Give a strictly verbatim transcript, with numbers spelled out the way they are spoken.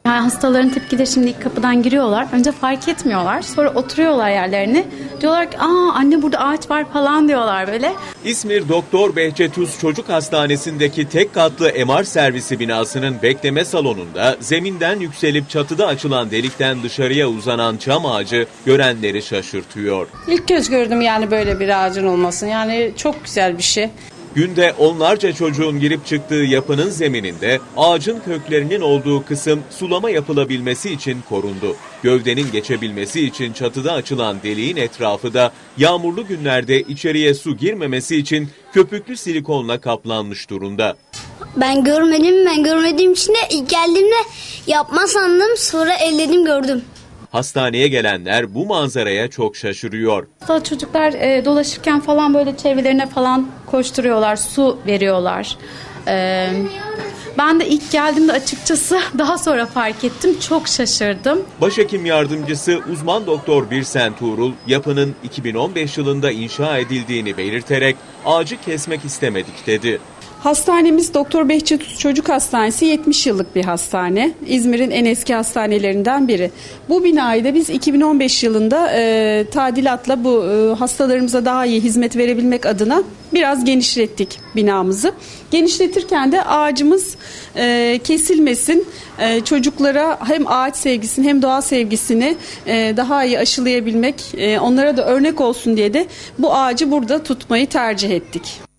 Yani hastaların tepkileri, şimdi ilk kapıdan giriyorlar. Önce fark etmiyorlar. Sonra oturuyorlar yerlerine. Diyorlar ki aa anne burada ağaç var falan diyorlar böyle. İzmir Doktor Behçet Uz Çocuk Hastanesi'ndeki tek katlı M R servisi binasının bekleme salonunda zeminden yükselip çatıda açılan delikten dışarıya uzanan çam ağacı görenleri şaşırtıyor. İlk kez gördüm yani böyle bir ağacın olmasını. Yani çok güzel bir şey. Günde onlarca çocuğun girip çıktığı yapının zemininde ağacın köklerinin olduğu kısım sulama yapılabilmesi için korundu. Gövdenin geçebilmesi için çatıda açılan deliğin etrafı da yağmurlu günlerde içeriye su girmemesi için köpüklü silikonla kaplanmış durumda. Ben görmedim, ben görmediğim için de ilk geldiğimde yapma sandım, sonra elledim gördüm. Hastaneye gelenler bu manzaraya çok şaşırıyor. Hatta çocuklar e, dolaşırken falan böyle çevrelerine falan koşturuyorlar, su veriyorlar. E, ben de ilk geldiğimde açıkçası daha sonra fark ettim, çok şaşırdım. Başhekim yardımcısı uzman doktor Birsen Tuğrul, yapının iki bin on beş yılında inşa edildiğini belirterek ağacı kesmek istemedik dedi. Hastanemiz Doktor Behçet Uz Çocuk Hastanesi yetmiş yıllık bir hastane. İzmir'in en eski hastanelerinden biri. Bu binayı da biz iki bin on beş yılında e, tadilatla bu e, hastalarımıza daha iyi hizmet verebilmek adına biraz genişlettik binamızı. Genişletirken de ağacımız e, kesilmesin, e, çocuklara hem ağaç sevgisini hem doğa sevgisini e, daha iyi aşılayabilmek, e, onlara da örnek olsun diye de bu ağacı burada tutmayı tercih ettik.